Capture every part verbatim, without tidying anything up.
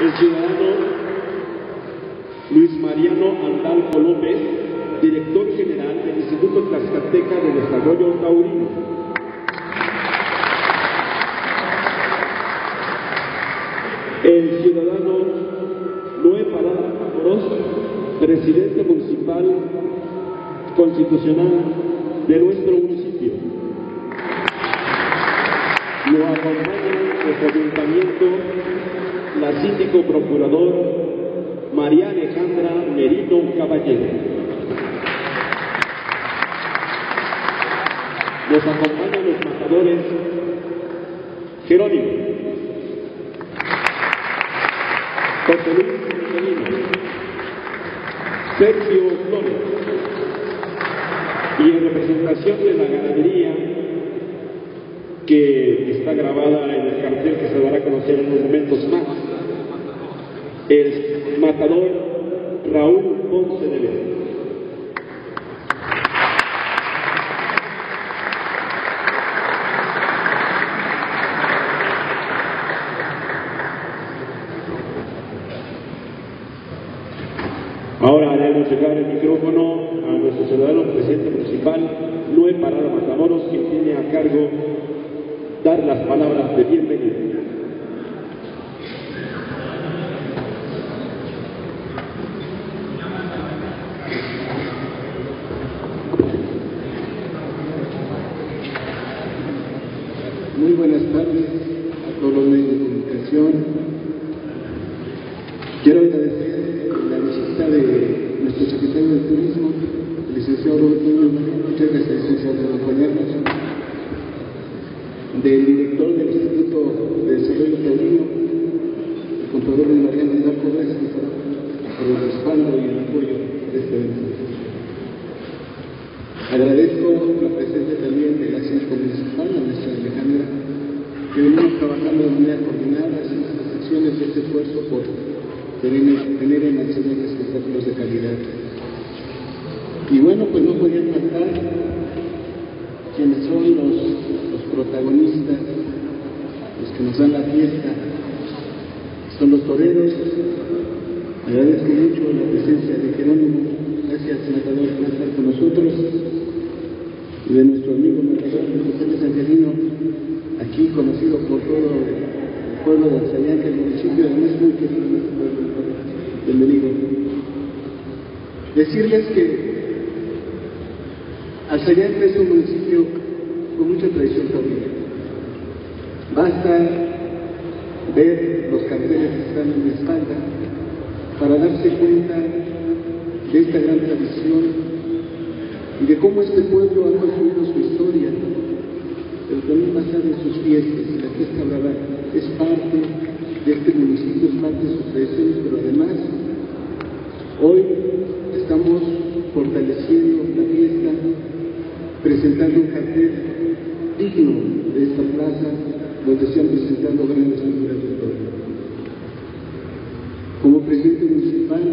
el ciudadano Luis Mariano Andalco López, director general del Instituto Tlaxcalteca de Desarrollo Taurino. El ciudadano Noé Parada Amorós, presidente municipal constitucional de nuestro municipio. Lo acompaña en su ayuntamiento la síndico procurador María Alejandra Merino Caballero. Nos acompañan los matadores Jerónimo, José Luis Medina, Sergio Flores, y en representación de la ganadería que está grabada en el cartel que se dará a conocer en unos momentos más, el matador Raúl Ponce de León. Ahora haremos llegar el micrófono a nuestro ciudadano presidente municipal, Noé Parada Matamoros, quien tiene a cargo dar las palabras de bienvenida. Muy buenas tardes a todos los medios de comunicación. Quiero agradecer la visita de nuestro secretario de Turismo, el licenciado Roberto Núñez. Muchas gracias, licenciado, por acompañarnos. Del director del Instituto de Desarrollo Taurino, el contador de Mariano Andalco, gracias por el respaldo y el apoyo de este evento. Agradezco la presencia también de la síndica municipal, la maestra Alejandra, que venimos trabajando de manera coordinada, haciendo estas acciones y este esfuerzo por tener, tener en acciones espectáculos de calidad. Y bueno, pues no podían faltar quienes son los, los protagonistas, los que nos dan la fiesta, son los toreros. Agradezco mucho la presencia de Jerónimo, gracias matador por estar con nosotros, y de nuestro amigo matador José Luis Angelino, aquí conocido por todo el pueblo de Alzayanca, el municipio, además muy querido en este pueblo. Bienvenido. Decirles que Alzayanca es un municipio con mucha tradición taurina. Basta ver los carteles que están en mi espalda para darse cuenta de esta gran tradición y de cómo este pueblo ha construido su historia, pero también basada en sus fiestas. La fiesta brava es parte de este municipio, es parte de sus tradiciones, pero además hoy estamos fortaleciendo la fiesta, presentando un cartel digno de esta plaza, donde se han presentado grandes figuras de todo. Como presidente municipal,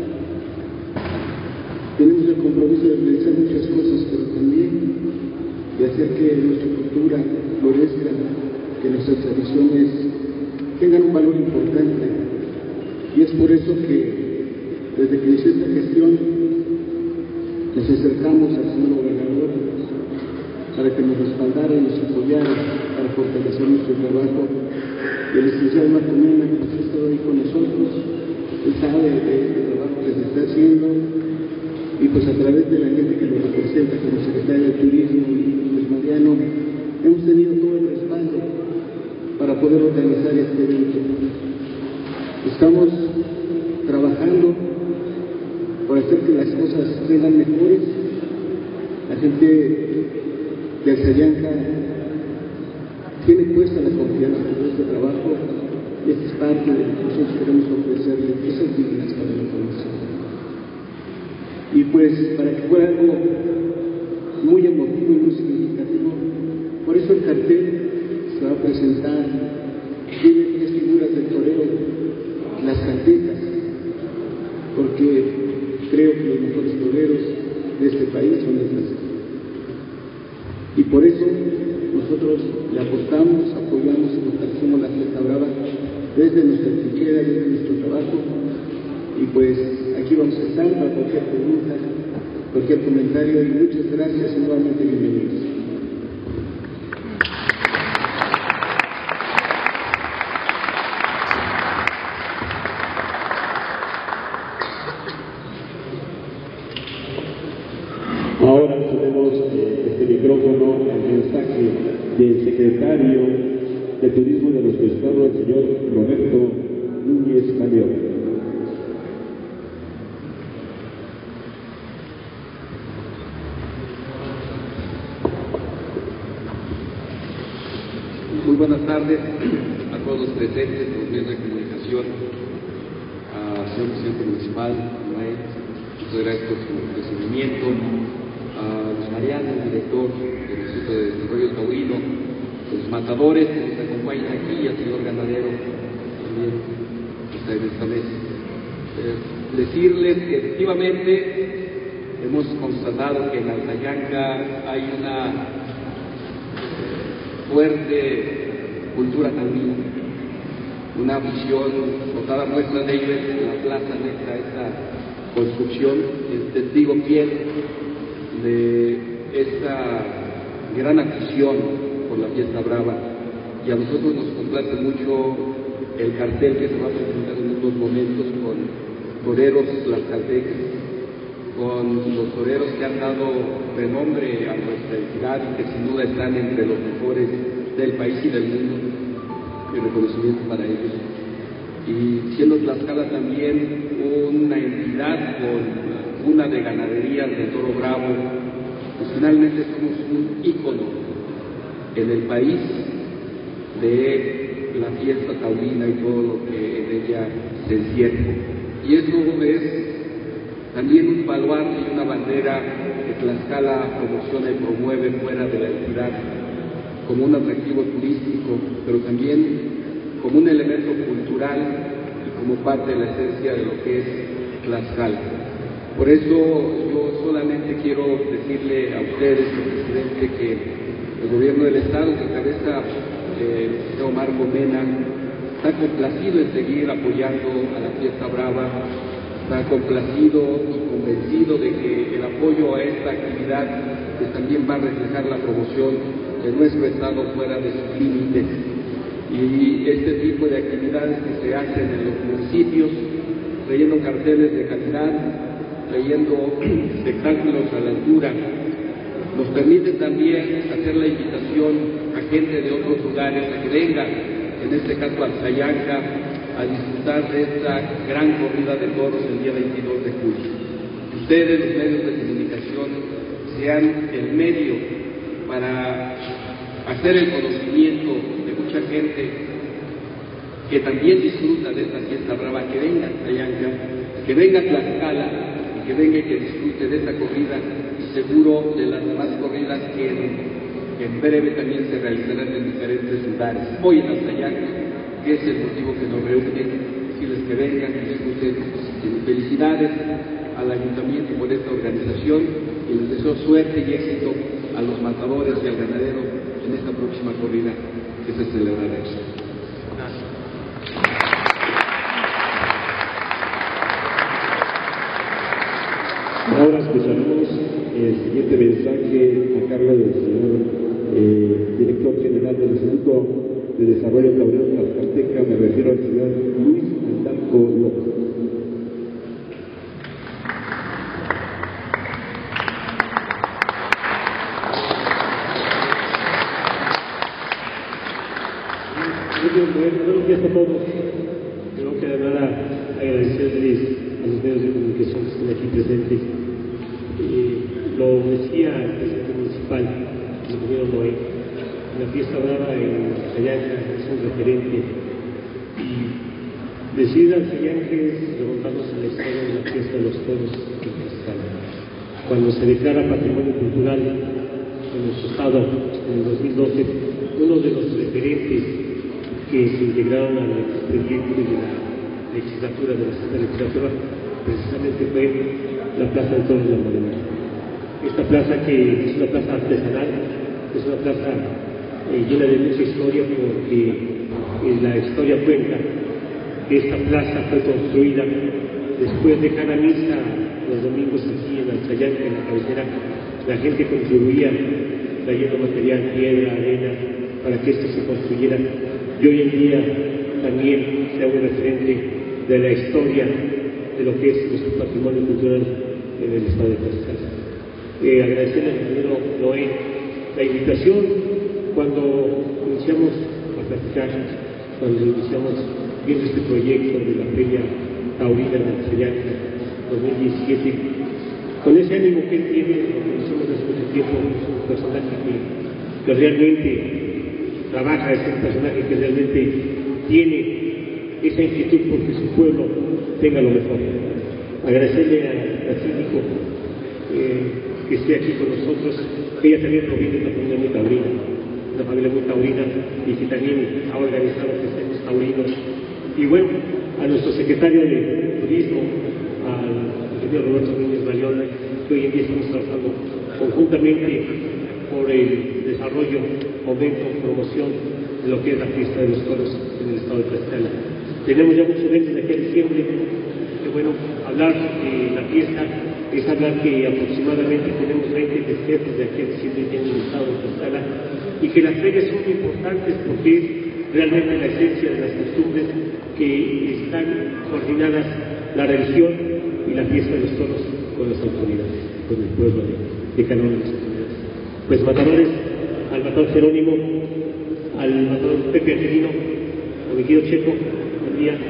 tenemos el compromiso de realizar muchas cosas, pero también de hacer que nuestra cultura florezca, que nuestras tradiciones tengan un valor importante. Y es por eso que, desde que inició esta gestión, nos acercamos al señor gobernador para que nos respaldara y nos apoyara para fortalecer nuestro trabajo. Y el licenciado Marco Mena, que ha estado ahí con nosotros, él sabe de este trabajo que se está haciendo, y pues a través de la gente que lo representa como secretario de Turismo y Luis Mariano, hemos tenido todo el respaldo para poder organizar este evento. Estamos trabajando por hacer que las cosas sean mejores. La gente de Alzayanca tiene puesta la confianza en este trabajo, y esta es parte de lo que nosotros queremos ofrecerle, cosas dignas para la población. Y pues, para que fuera algo muy emotivo y muy significativo, por eso el cartel se va a presentar, tiene tres figuras del torero, las cantecas, porque creo que los mejores toreros de este país son de Tlaxcala. Y por eso nosotros le aportamos, apoyamos y fortalecemos la fiesta brava desde nuestra trinchera, desde nuestro trabajo, y pues aquí vamos a estar para cualquier pregunta, cualquier comentario, y muchas gracias y nuevamente bienvenidos. Ahora tenemos eh, este micrófono el mensaje del secretario de Turismo de nuestro estado, el señor Roberto Núñez Calleón. Muy buenas tardes a todos los presentes, los medios de comunicación, al señor presidente municipal, muchas gracias por su recibimiento, a Luis Mariano, el director del Instituto de Desarrollo Taurino, los matadores que nos acompañan aquí, y al señor ganadero también que está en esta mesa. Eh, decirles que efectivamente hemos constatado que en Altayanca hay una fuerte cultura taurina, una afición, notada muestra de ello es la plaza anexa a esta construcción, es testigo fiel de esta gran afición por la fiesta brava, y a nosotros nos complace mucho el cartel que se va a presentar en unos momentos con toreros tlaxcaltecas, con los toreros que han dado renombre a nuestra entidad y que sin duda están entre los mejores del país y del mundo, y reconocimiento para ellos. Y siendo Tlaxcala también una entidad con una de ganaderías de toro bravo, pues finalmente somos un ícono en el país de la fiesta taurina y todo lo que en ella se encierra. Y eso es también un baluarte y una bandera que Tlaxcala promociona y promueve fuera de la entidad como un atractivo turístico, pero también como un elemento cultural y como parte de la esencia de lo que es Tlaxcala. Por eso yo solamente quiero decirle a ustedes, señor presidente, que el gobierno del estado, que cabeza eh, el Omar Mena, está complacido en seguir apoyando a la fiesta brava, está complacido y convencido de que el apoyo a esta actividad pues, también va a reflejar la promoción de nuestro estado fuera de sus límites. Y este tipo de actividades que se hacen en los municipios, trayendo carteles de calidad, trayendo espectáculos a la altura, nos permite también hacer la invitación a gente de otros lugares a que vengan, en este caso a Altayanca, a disfrutar de esta gran corrida de toros el día veintidós de julio. Ustedes, los medios de comunicación, sean el medio para hacer el conocimiento de mucha gente que también disfruta de esta fiesta brava, que venga a Altayanca, que venga a Tlaxcala y que venga y que disfrute de esta corrida, y seguro de las demás corridas que en, que en breve también se realizarán en diferentes lugares. Hoy en Altayanca, que es el motivo que nos reúne, decirles que vengan y disfruten. Felicidades al ayuntamiento por esta organización y les deseo suerte y éxito a los matadores y al ganadero en esta próxima corrida que se celebrará. Gracias. Ahora escucharemos el siguiente mensaje a cargo del señor eh, director general del Instituto de Desarrollo Taurino Tlaxcalteca, me refiero al señor Luis Antalco López. Buenos días a todos. Creo que de nada agradecerles a los medios de comunicación que están aquí presentes. Eh, lo decía el presidente municipal, el ingeniero Noé, la fiesta brava en Altayanca es un referente. Y decir Altayanca es remontarnos a la historia de la fiesta de los toros en Tlaxcala. Cuando se declara patrimonio cultural en nuestro estado en el dos mil doce, uno de los referentes que se integraron al expediente de la legislatura, de la sexta legislatura, precisamente fue la Plaza de Toros de la Morena. Esta plaza, que es una plaza artesanal, es una plaza eh, llena de mucha historia, porque y la historia cuenta que esta plaza fue construida después de cada misa los domingos aquí en Alzayanca, en la cabecera. La gente contribuía trayendo material, piedra, arena, para que esto se construyera y hoy en día también sea un referente de la historia de lo que es nuestro patrimonio cultural en el estado de Tlaxcala. Eh, agradecerle al ingeniero Noé la invitación cuando iniciamos a platicar, cuando iniciamos viendo este proyecto de la Feria Taurina de Alzayanca dos mil diecisiete, con ese ánimo que él tiene, lo conocemos desde mucho tiempo, es un personaje que, que realmente trabaja, es un personaje que realmente tiene esa inquietud porque su pueblo tenga lo mejor. Agradecerle al síndico eh, que esté aquí con nosotros, que ella también proviene de una familia muy taurina, una familia muy taurina y que también ha organizado que estemos taurinos. Y bueno, a nuestro secretario de Turismo, al ingeniero Roberto Núñez Bayona, que hoy en día estamos trabajando conjuntamente por el desarrollo, fomento, promoción de lo que es la fiesta de los toros en el estado de Tlaxcala. Tenemos ya muchos eventos de aquí a diciembre, que bueno, hablar de la fiesta es hablar que aproximadamente tenemos veinte festejos de aquí a diciembre en el estado de Tlaxcala y que las ferias son muy importantes porque es realmente la esencia de las costumbres que están coordinadas la religión y la fiesta de los toros con las autoridades, con el pueblo de, de cada una de las autoridades. Pues matadores, al matador Jerónimo, al matador Pepe Angelino, al Vigido Checo, buen día,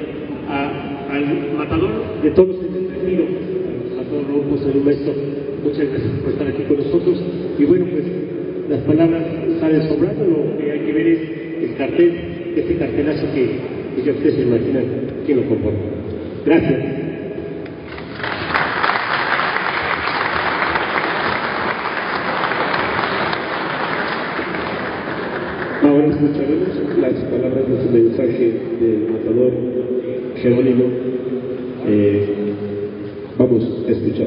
a, al matador de todos en el retiro, al matador Raúl José Lumesto, muchas gracias por estar aquí con nosotros. Y bueno, pues las palabras salen sobrando, lo que hay que ver es el cartel, este cartelazo que, que ya ustedes se imaginan quién lo conforma. Gracias. Ahora escucharemos las palabras de su mensaje del matador Jerónimo. Eh, vamos a escuchar.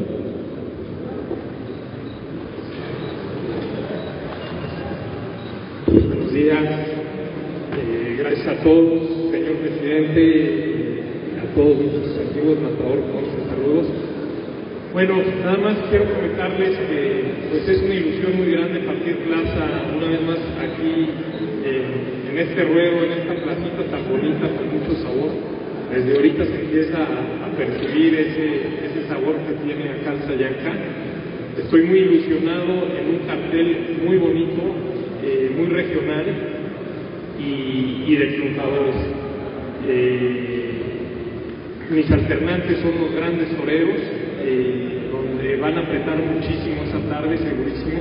Buenos días, eh, gracias a todos, señor presidente, y a todos nuestros antiguos matadores, saludos. Bueno, nada más quiero comentarles que pues es una ilusión muy grande partir plaza una vez más aquí eh, en este ruedo, en esta placita tan bonita, con mucho sabor. Desde ahorita se empieza a, a percibir ese, ese sabor que tiene acá Alzayanca. Estoy muy ilusionado en un cartel muy bonito, eh, muy regional y, y de triunfadores. Eh, mis alternantes son los grandes toreros, eh, donde van a apretar muchísimo esa tarde, segurísimo.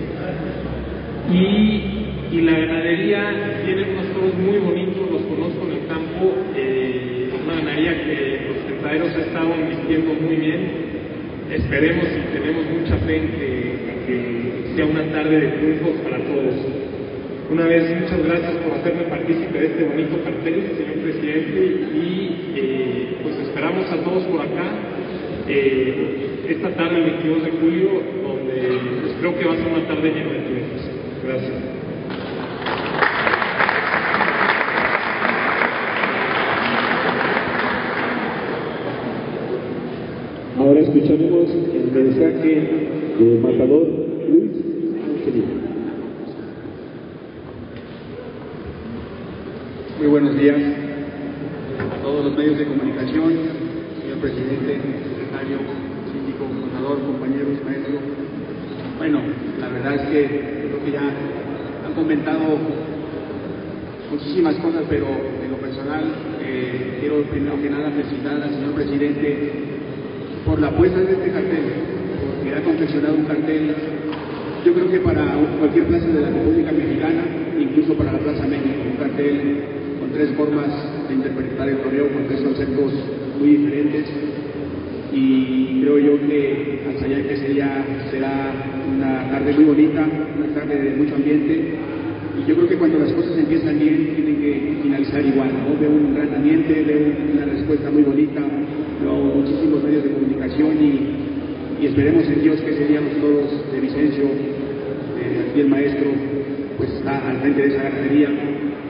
Y, y la ganadería tiene unos toros muy bonitos, los conozco en el campo, eh, una ganadería que los tentaderos ha estado invirtiendo muy bien. Esperemos y tenemos mucha fe en que, que sea una tarde de triunfos para todos. Una vez, muchas gracias por hacerme partícipe de este bonito cartel, señor presidente, y eh, pues esperamos a todos por acá eh, esta tarde, el veintidós de julio, donde pues, creo que va a ser una tarde llena de triunfos. Gracias. Ahora escucharemos el mensaje del matador Luis Angelino. Muy buenos días a todos los medios de comunicación, señor presidente, secretario, síndico, gobernador, compañeros, maestro. Bueno, la verdad es que creo que ya han comentado muchísimas cosas, pero en lo personal eh, quiero primero que nada felicitar al señor presidente por la apuesta de este cartel, porque ha confeccionado un cartel, yo creo que para cualquier plaza de la República Mexicana, incluso para la Plaza México, un cartel con tres formas de interpretar el toreo, con tres conceptos muy diferentes, y creo yo que Alzayanca sería, será una tarde muy bonita, una tarde de mucho ambiente, y yo creo que cuando las cosas empiezan bien, tienen que finalizar igual, ¿no? Veo un gran ambiente, veo una respuesta muy bonita, veo muchísimos medios de comunicación, y, y esperemos en Dios que ese día los toros de Vicencio, eh, aquí el maestro, pues está al frente de esa ganadería,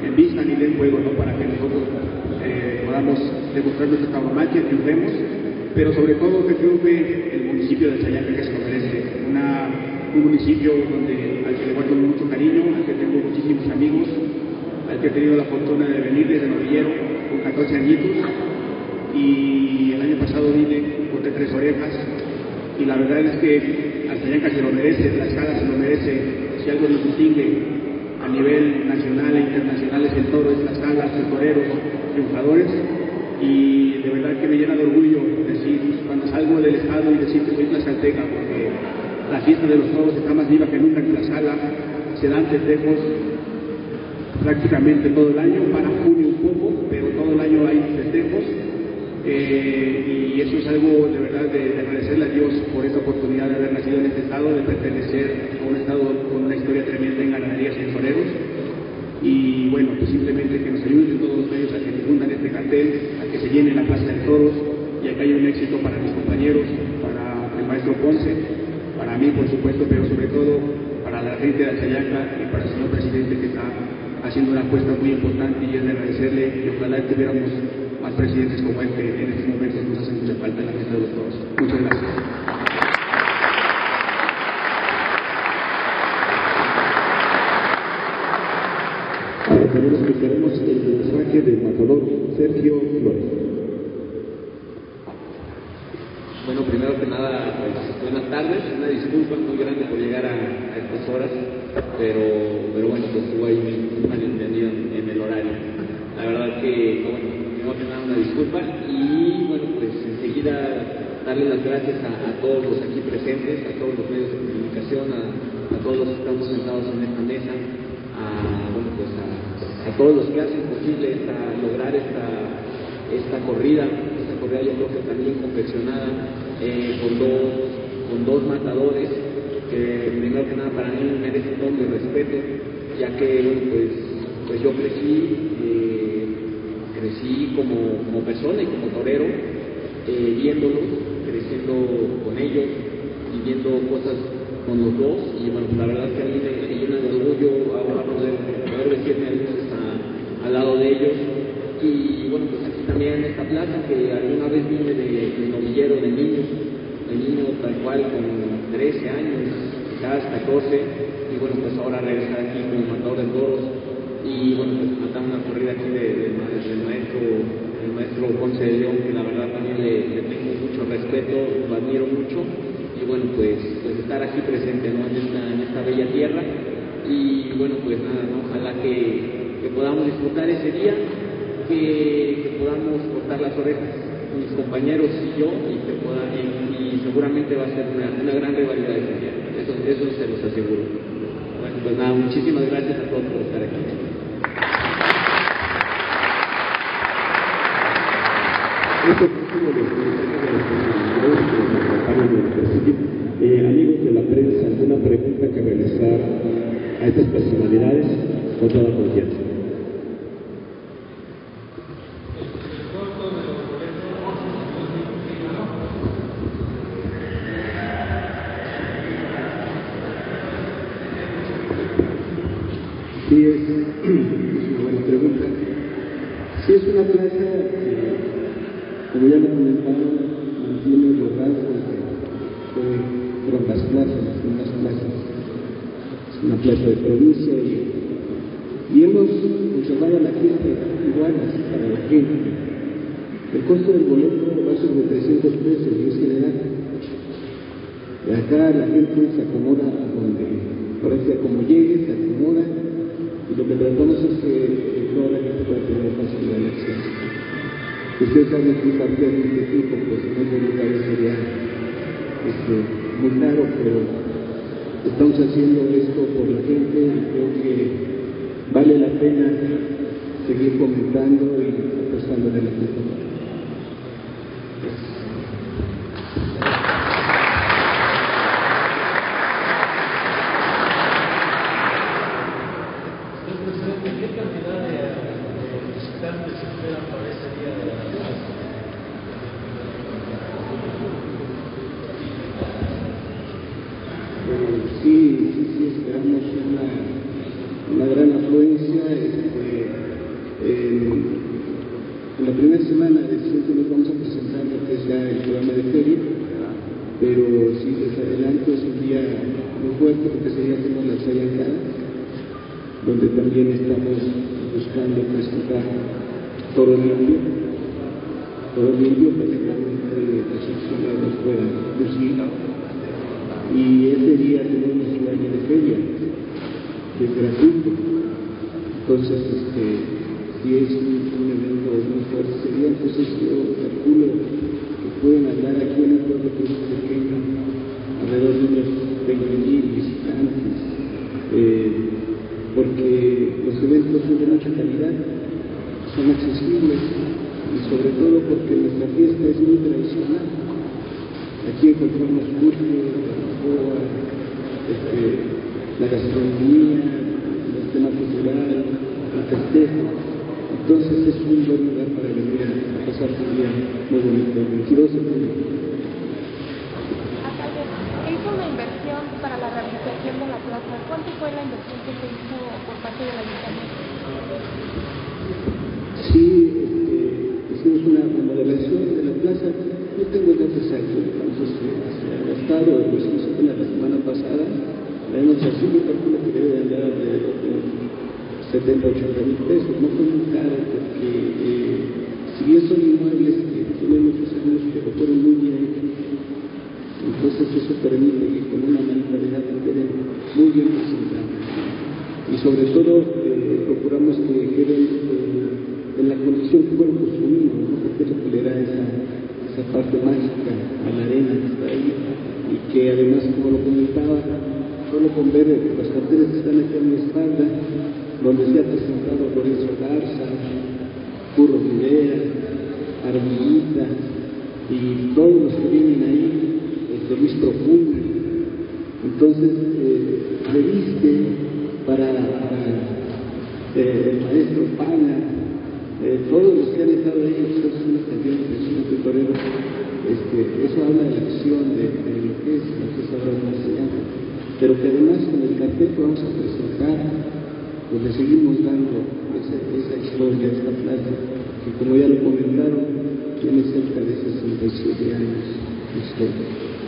en vistan y den juego, ¿no? Para que nosotros eh, podamos demostrar nuestra tauromaquia, triunfemos, pero sobre todo que triunfe el municipio de Sayaca, que se lo merece. Una, un municipio donde, al que le guardo mucho cariño, al que tengo muchísimos amigos, al que he tenido la fortuna de venir desde novillero con catorce añitos, y el año pasado vine, corté tres orejas, y la verdad es que a Sayaca se lo merece, la escala se lo merece. Si algo nos distingue a nivel nacional e internacional es el toro, es las salas, los toreros, triunfadores, y de verdad que me llena de orgullo decir, cuando salgo del estado y decir que soy tlaxcalteca, porque la fiesta de los toros está más viva que nunca en Tlaxcala, se dan festejos prácticamente todo el año, para junio un poco, pero todo el año hay festejos, eh, y eso es algo de verdad de, de agradecerle a Dios por esta oportunidad de haber nacido en este estado, de pertenecer a un estado con una historia tremenda en ganaderías y en toreros, y bueno, pues simplemente que nos ayuden todos los medios a que difundan este cartel, a que se llene la plaza de toros y a que haya un éxito para mis compañeros, para el maestro Ponce, para mí por supuesto, pero sobre todo para la gente de Sayaca y para el señor presidente, que está haciendo una apuesta muy importante, y es de agradecerle, y ojalá tuviéramos más presidentes como este en estos momentos. Nos hace mucha falta en la fiesta de los toros. Muchas gracias. Ahora también escucharemos el mensaje del matador Sergio Flores. Bueno, primero que nada, pues, buenas tardes. Una disculpa muy grande por llegar a, a estas horas, pero, pero bueno, pues hubo ahí un malentendido en, en el horario. La verdad que, bueno, primero que nada una disculpa, y bueno, pues enseguida darle las gracias a, a todos los aquí presentes, a todos los medios de comunicación, a, a todos los que estamos sentados en esta mesa, a, bueno, pues a, a todos los que hacen posible esta, lograr esta, esta corrida. Esta corrida yo creo que también confeccionada eh, con, dos, con dos matadores que primero que nada para mí merecen todo mi respeto, ya que bueno, pues, pues yo crecí eh, crecí como, como persona y como torero, eh, viéndolos, creciendo con ellos, viviendo cosas con los dos, y bueno, la verdad es que a mí me, me llena de orgullo ahora poder, poder vestirme a luces a, al lado de ellos. Y bueno, pues aquí también en esta plaza, que alguna vez vine de, de novillero, de niño, de niño tal cual, con trece años, quizás catorce, y bueno, pues ahora regresar aquí como matador de toros, y bueno, pues matar una corrida aquí de, de, del maestro, el maestro Ponce de León, que la verdad también le, le tengo mucho respeto, lo admiro mucho, y bueno, pues, pues estar aquí presente, ¿no? en, esta, en esta bella tierra, y bueno, pues nada, ¿no? Ojalá que, que podamos disfrutar ese día, que, que podamos cortar las orejas mis compañeros y yo, y que pueda, y, y seguramente va a ser una, una gran rivalidad ese día, eso, eso se los aseguro. Bueno, pues nada, muchísimas gracias a todos por estar aquí. Esto es uno de los mensajes de los comunicadores que nos acompañan en el presidio. Eh, amigos de la prensa, alguna pregunta que realizar a estas personalidades, con toda confianza. Sí, es, es una buena pregunta. Sí, es una plaza que, como ya lo comentaron, mantiene los rasgos de, de, de las plazas, las primeras plazas. Es una plaza de provincia, y, y hemos conservado a la gente igual, así para la gente. El costo del boleto va a ser de trescientos pesos, y es general. Y acá la gente se acomoda a donde, por eso como llegue, se acomoda. Y lo que tratamos es que toda la gente pueda tener facilidad de acceso. Ustedes saben que un cartel de este tipo, pues no es de lugar, sería este, muy caro, pero estamos haciendo esto por la gente, y creo que vale la pena seguir comentando y apostándole a la gente. Sí, sí, sí, esperamos una, una gran afluencia. Este, En, en la primera semana de diciembre nos vamos a presentar lo que es ya el programa de feria, pero si les adelanto es un día muy fuerte porque sería como la Sayacada, donde también estamos buscando presentar todo limpio, todo limpio para que realmente los aficionados puedan lucir. Y ese día tenemos un año de feria, que es gratuito. Entonces, este, si es un, un evento muy fuerte, sería, entonces yo calculo que pueden andar aquí en el pueblo que es pequeño, alrededor de unos veinte mil visitantes, eh, porque los eventos son de mucha calidad, son accesibles y sobre todo porque nuestra fiesta es muy tradicional. Aquí encontramos curso, la este, la gastronomía, el tema cultural, el festejo. Entonces es un buen lugar para venir a pasar un día muy bonito, el veintidós de junio. Se hizo una inversión para la rehabilitación de la plaza. ¿Cuánto fue la inversión que se hizo por parte del ayuntamiento? Sí, este, hicimos una remodelación de la plaza. No tengo el dato exacto de cuánto se ha gastado, lo hicimos apenas la semana pasada. La hemos así, yo calculo que debe andar alrededor de setenta, ochenta mil pesos. No fue muy caro porque, eh, si bien son inmuebles que tienen muchos años, pero fueron muy bien hechos, entonces eso permite que con una manera queden muy bien presentados. Y sobre todo, eh, procuramos que queden eh, en la condición que fueron construidos, ¿no? Porque eso le da esa, esa parte mágica a la arena que está ahí, y que además, como lo comentaba, solo con ver los carteles que están aquí en mi espalda, donde se ha presentado Lorenzo Garza, Curro Rivera, Armillita, y todos los que vienen ahí, de Luis Profunda. Entonces, eh, reviste para, para eh, el maestro Pana, eh, todos los que han estado ahí, eso es una cantidad impresionante, torero. Este, eso habla de la acción de, de lo que es la fiesta de la enseñanza, pero que además con el cartel que vamos a presentar, pues le seguimos dando esa, esa historia, esta plaza, que como ya lo comentaron, tiene cerca de sesenta y siete años de historia.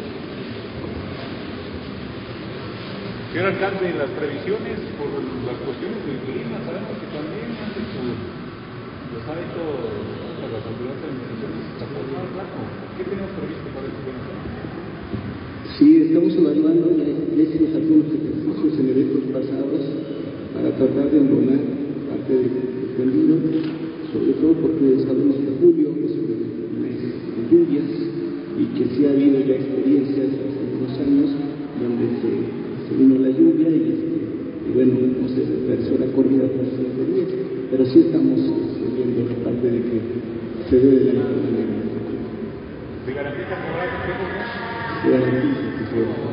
Señor alcalde, las previsiones por las cuestiones del clima, sabemos que también hace su, los ha hecho para las autoridades de administraciones más largo. ¿Qué tenemos previsto para este evento? Sí, estamos evaluando, ya, ya hicimos algunos ejercicios en eventos pasados para tratar de embonar parte del vendido, sobre todo porque sabemos que julio es un mes de lluvias y que sí ha habido ya experiencias hace unos años donde se se vino la lluvia y, este, y bueno, no se reversó la corrida por ese día, pero sí estamos este, viendo la parte de que se dé de la misma manera. ¿Se garantiza que habrá que se garantiza que se va a hacer?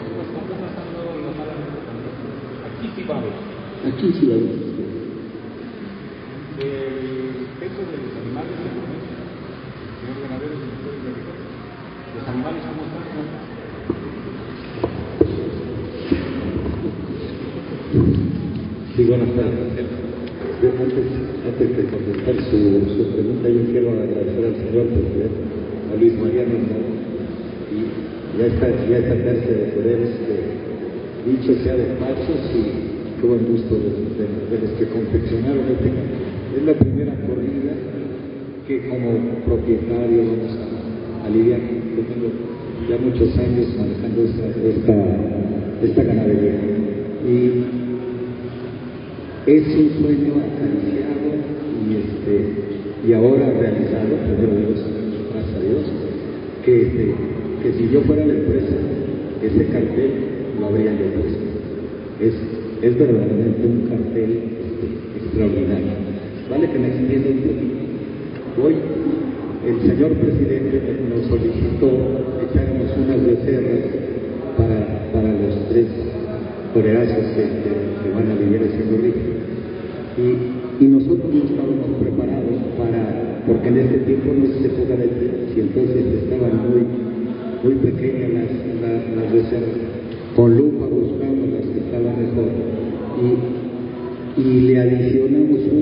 Aquí sí va a haber. Aquí sí va a haber. El peso de los animales de provincia, señor ganadero, señor agricultor, los animales cómo están. Sí, buenas tardes. Antes, antes de contestar su, su pregunta, yo quiero agradecer al señor presidente, a Luis María Rondón, y ya esta, ya esta clase de toreros que, dicho sea de pasos, y qué buen gusto de, de, de los que confeccionaron este campo. Es la primera corrida que como propietario vamos a, a lidiar. Yo tengo ya muchos años manejando esta, esta, esta ganadería. Y es un sueño acariciado y, este, y ahora realizado, primero Dios, gracias a Dios, que, este, que si yo fuera la empresa, ese cartel lo habría yo puesto. Es, es verdaderamente un cartel este, extraordinario. Vale que me extienda un poquito. Hoy el señor presidente nos solicitó que echáramos unas becerras para, para los tres torerazos que, que, que van a vivir siendo ricos. Y, y nosotros no estábamos preparados para, porque en ese tiempo no se época de y entonces estaban muy, muy pequeñas las, las, las reservas. Con lupa buscamos las que estaban mejor y, y le adicionamos un, un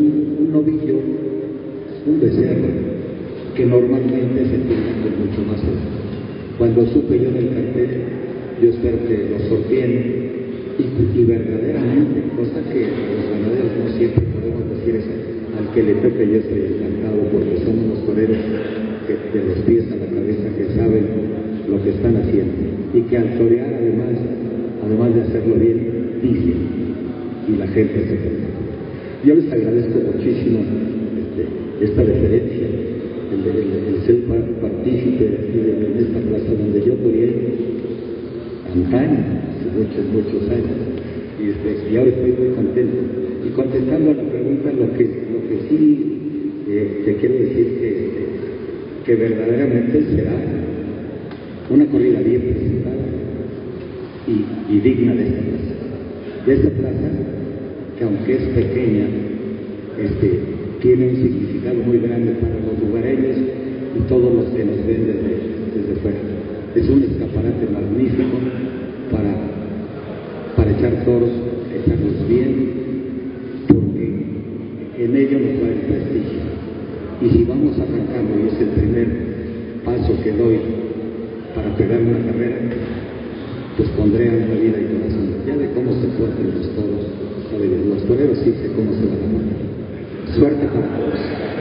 un novillo, un becerro, que normalmente se tiene con mucho más ojo. Cuando supe yo del cartel, yo espero que lo sorteen y, y verdaderamente, cosa que los ganaderos no siempre podemos decir eso, al que le toque yo estoy encantado porque son unos toreros que de los pies a la cabeza que saben lo que están haciendo y que al torear además, además de hacerlo bien, dicen y la gente se queda. Yo les agradezco muchísimo este, esta deferencia, el, el, el ser partícipe de, de, de esta plaza donde yo toreé antaño, hace muchos, muchos años, y, este, y ahora estoy muy contento. Y contestando a la pregunta, lo que, lo que sí eh, te quiero decir que, que verdaderamente será una corrida bien presentada y, y digna de esta plaza. De esta plaza, que aunque es pequeña, este, tiene un significado muy grande para los lugareños y todos los que nos ven desde, desde fuera. Es un escaparate magnífico para, para echar toros, echarlos bien, porque en ello nos va el prestigio. Y si vamos arrancando, y es el primer paso que doy para pegar una carrera, pues pondré a la vida y corazón. Ya de cómo se portan los toros, sabe, los toreros sí sé cómo se van a matar. Suerte para todos.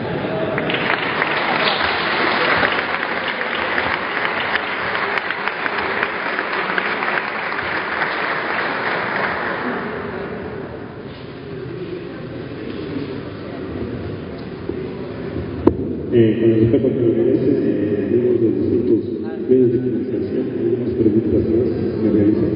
Eh, con el respeto que me merecen, eh, amigos de distintos medios de comunicación, algunas preguntas más me realizan.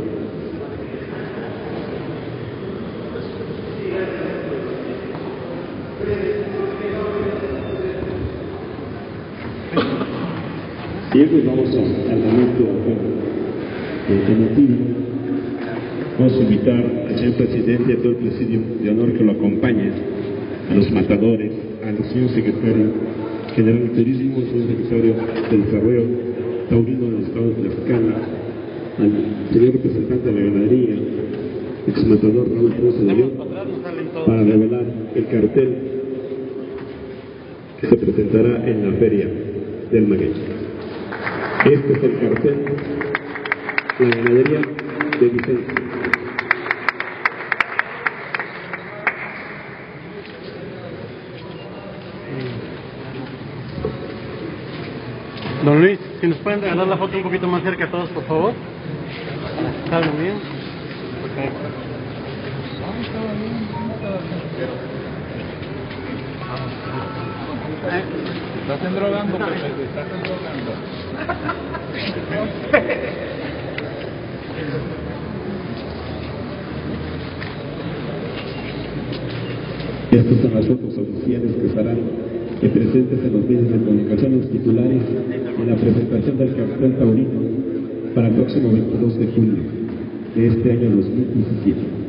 Bien, pues vamos a, al momento eh, emotivo. Vamos a invitar al señor presidente y a todo el presidio de honor que lo acompañe, a los matadores, al señor secretario general de Turismo, al señor secretario de Desarrollo Taurino del Estado de Tlaxcala, al señor representante de la ganadería, ex matador Raúl Ponce de León, para revelar el cartel que se presentará en la feria del Maguey. Este es el cartel, la ganadería de Vicente. Don Luis, si nos pueden regalar la foto un poquito más cerca a todos, por favor. ¿Está bien? Perfecto. Estás endrogando, Pepe, te estás endrogando. Estas son las fotos oficiales que estarán presentes en los medios de comunicación, los titulares, en la presentación del cartel taurino para el próximo veintidós de julio de este año dos mil diecisiete.